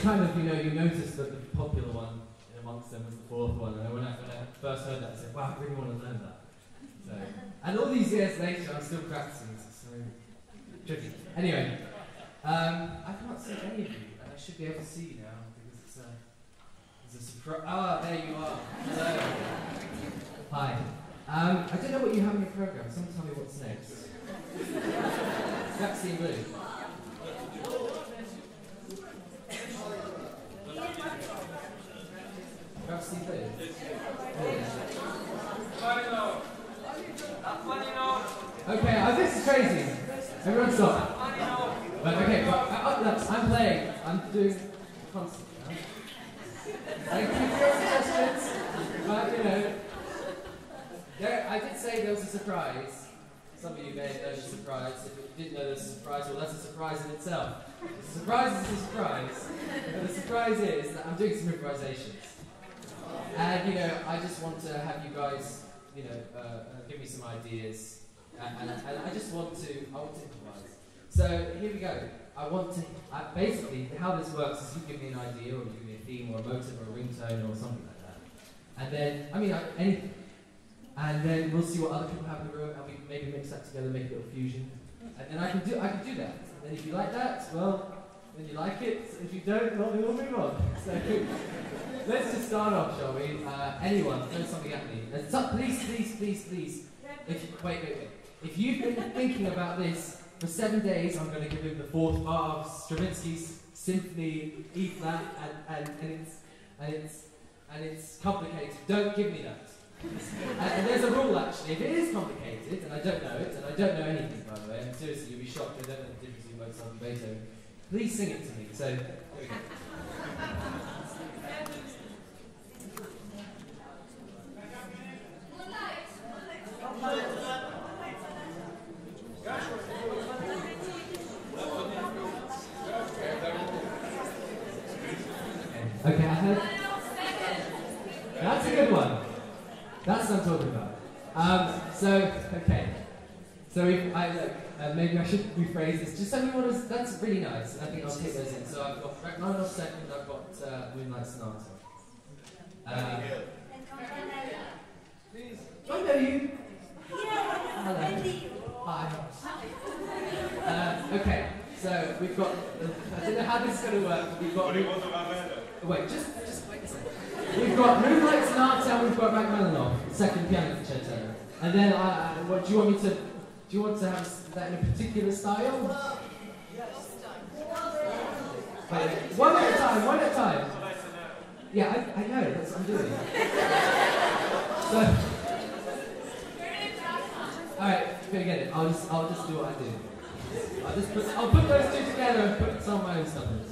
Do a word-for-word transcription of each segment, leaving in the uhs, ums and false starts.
kind of, you know, you notice that the popular one amongst them was the fourth one, and when I, when I first heard that, I said, wow, I really want to learn that. So, and all these years later, I'm still practicing, so tricky. Anyway, um, I can't see any of you, and I should be able to see you now, because it's a, it's a surprise. Ah, there you are. Hello. Hi. Um, I don't know what you have in your program. Someone tell me what's next. Vaccine blue. Vaccine blue. Okay, oh, this is crazy. Everyone stop. But okay, but, uh, look, I'm playing. I'm doing concert now. Thank you for your suggestions. But you know, there, I did say there was a surprise. Some of you may know the surprise. If you didn't know there was a surprise, well, that's a surprise in itself. The surprise is a surprise. But the surprise is that I'm doing some improvisations. And you know, I just want to have you guys, you know, uh, uh, give me some ideas. And, and, and I just want to, I want to improvise. So here we go. I want to, I, basically, how this works is you give me an idea, or you give me a theme, or a motive, or a ringtone, or something like that. And then, I mean, I, anything. And then we'll see what other people have in the room, and we can maybe mix that together, make a little fusion. And then I can do, I can do that. And then if you like that, well, then you like it. If you don't, well, then we'll move on. So let's just start off, shall we? Uh, anyone, throw something at me. Uh, so, please, please, please, please. If you, wait, wait, wait. If you've been thinking about this for seven days, I'm going to give you the fourth part of Stravinsky's Symphony E flat, and, and, and it's and it's and it's complicated. Don't give me that. and, and there's a rule actually. If it is complicated, and I don't know it, and I don't know anything by the way, and seriously, you'll be shocked. I don't know the difference between Mozart and Beethoven. Please sing it to me. So here we go. Okay, I heard. That's a good one. That's what I'm talking about. Um, so, okay. So if I look, uh, maybe I should rephrase this. Just tell me what is. That's really nice. I think I'll take those in. So I've got Rachmaninoff second. I've got uh, Moonlight Sonata. Uh, I know you. Hello. Hi. Uh, okay. So we've got. Uh, I don't know how this is going to work. But we've got. Wait, just, just wait a second. We've got Moonlight Sonata and we've got Rachmaninoff, second piano concerto. And then, uh, what do you want me to? Do you want to have that in a particular style? Yes. Wait, one at a time. One at a time. Yeah, I, I know. That's what I'm doing. So, all right, forget it. I'll just, I'll just do what I do. I'll just put, I'll put those two together and put some of my own stuff in.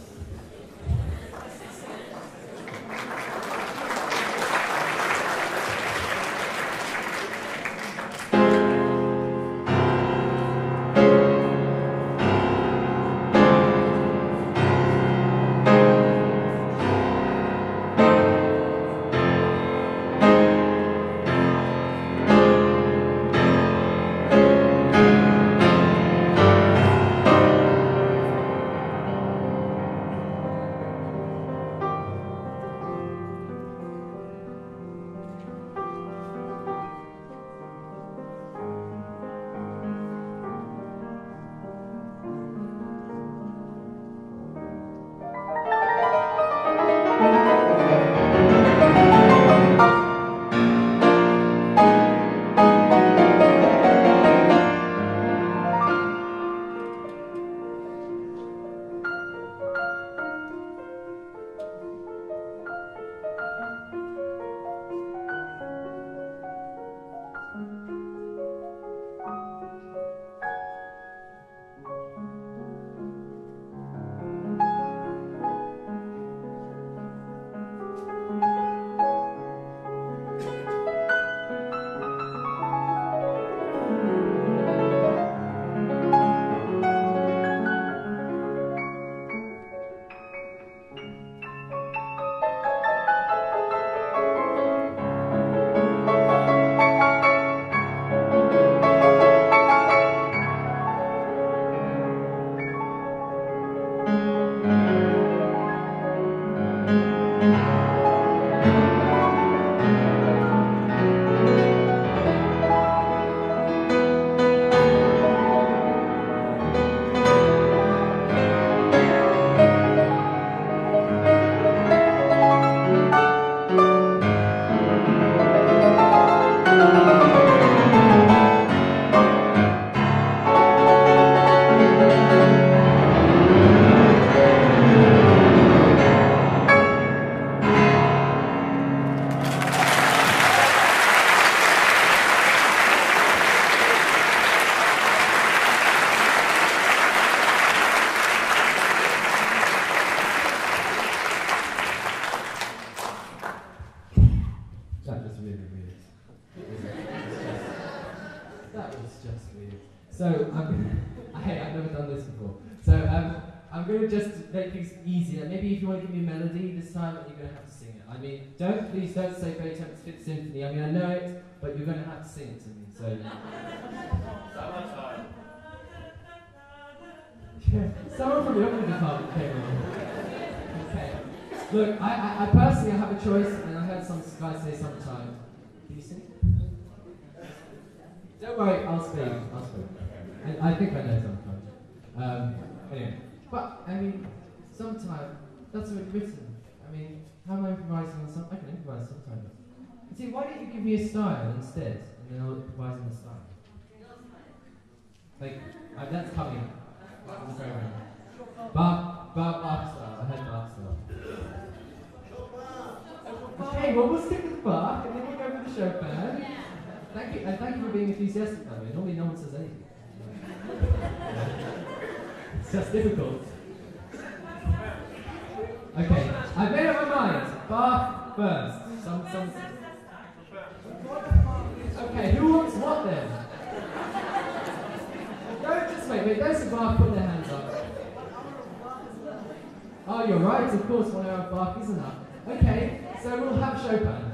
That was really weird. That was just weird. So, um, hey, I've never done this before. So, um, I'm going to just make things easier. Maybe if you want to give me a melody this time, you're going to have to sing it. I mean, don't, please don't say Beethoven's Fifth Symphony. I mean, I know it, but you're going to have to sing it to me. So. Summertime. Yeah, someone from the opera department came on. Okay. Look, I, I, I personally have a choice, and I heard some guys say sometime. Can you sing? Don't worry, I'll speak. I'll speak. I, I think I know sometime. Um, anyway. But, I mean, sometime, that's already written. I mean, how am I improvising on some? I can improvise sometimes. See, why don't you give me a style instead, and then I'll improvise on the style. Like, uh, that's coming. Bach, Bach, Bach style. I heard Bach style. Okay, well, we'll stick with Bach, and then we'll go for the Chopin. Thank you, and thank you for being enthusiastic, by the way. Normally no one says anything. It's just difficult. Okay, I've made up my mind. Bach first. Some, some. Okay, who wants what then? Don't just wait, wait, those of Bach put their hands up. Oh, you're right, of course, one hour of Bach is enough. Okay, so we'll have Chopin then.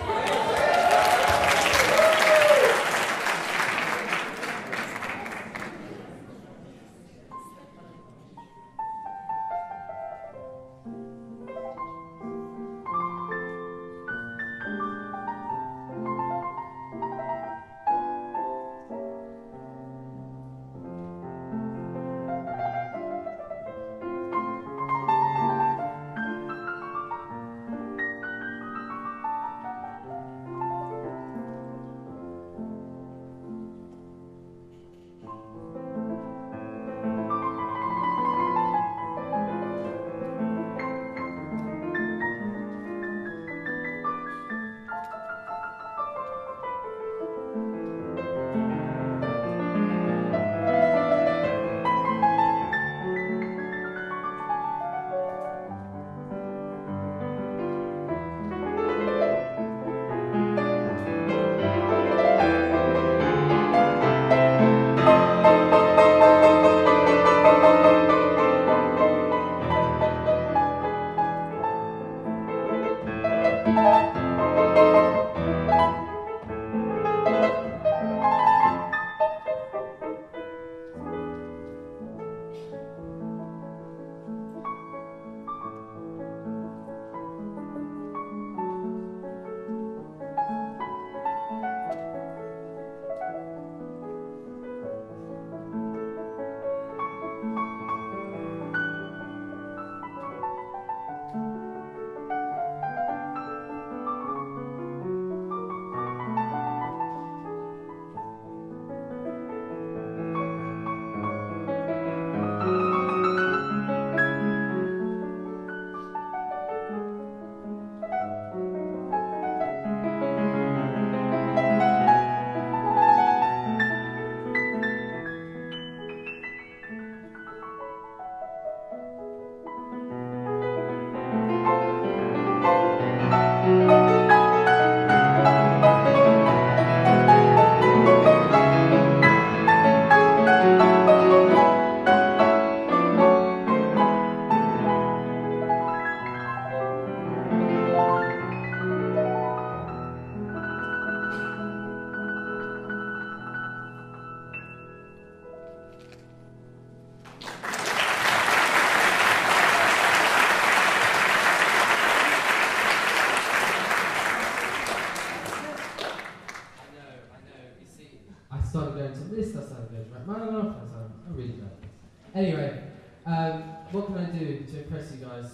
Anyway, um, what can I do to impress you guys?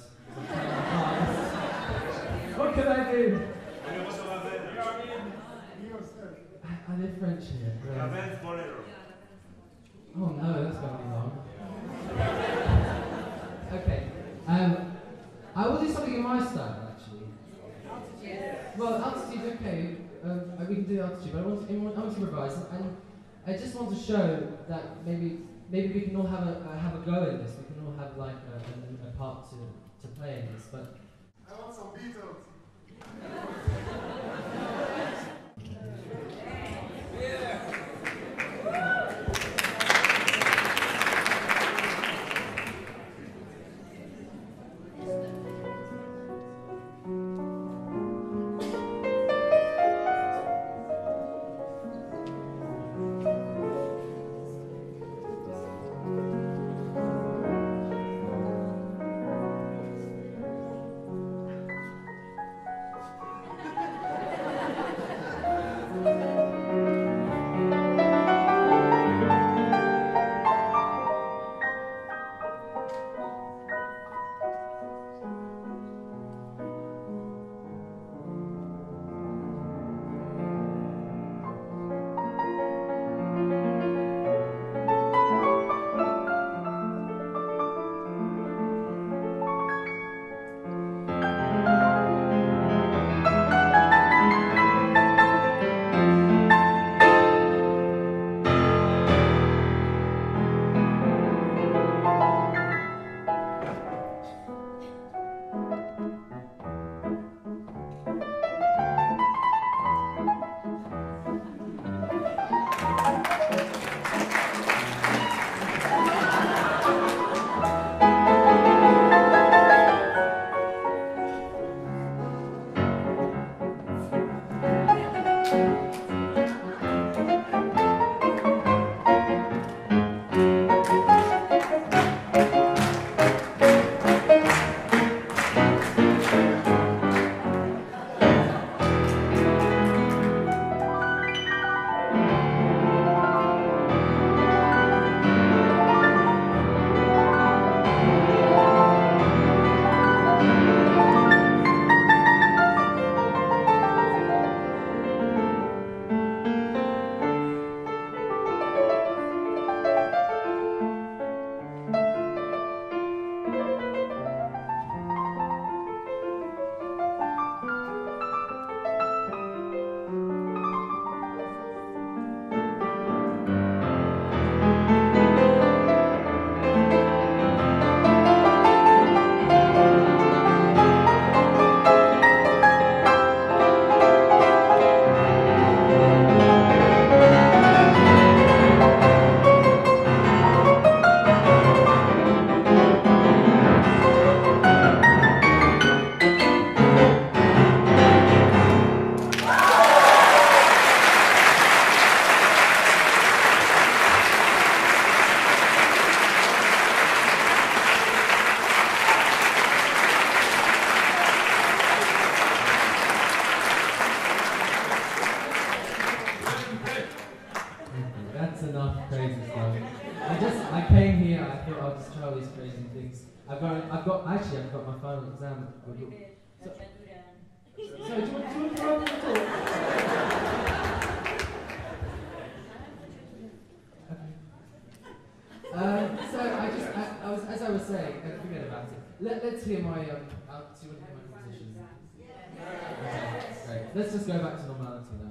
What can I do? I, I live French here. Right? Oh no, that's going to be long. Okay, um, I will do something in my style actually. Well, altitude, okay, um, we can do altitude, but I want to, I want to improvise, and I just want to show that maybe maybe we can all have a uh, have a go in this. We can all have like a, a, a part to to play in this. But I want some Beatles. I'll just try all these crazy things. I've got, I've got, actually, I've got my final exam. I've got, so, so do you want, do you want to come up and talk? Okay. Um, so I just, I, I was, as I was saying, uh, forget about it. Let, let's hear my, um, uh, do you want to hear my composition? Okay, great. Let's just go back to normality now.